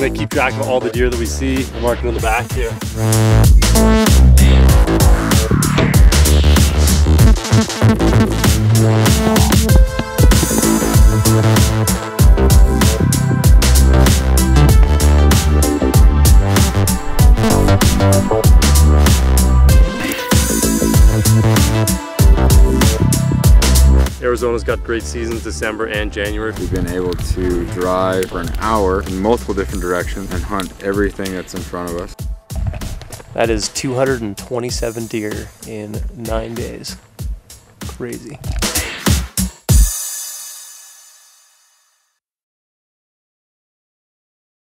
gonna keep track of all the deer that we see. I'm marking on the back here. Arizona's got great seasons, December and January. We've been able to drive for an hour in multiple different directions and hunt everything that's in front of us. That is 227 deer in 9 days. Crazy.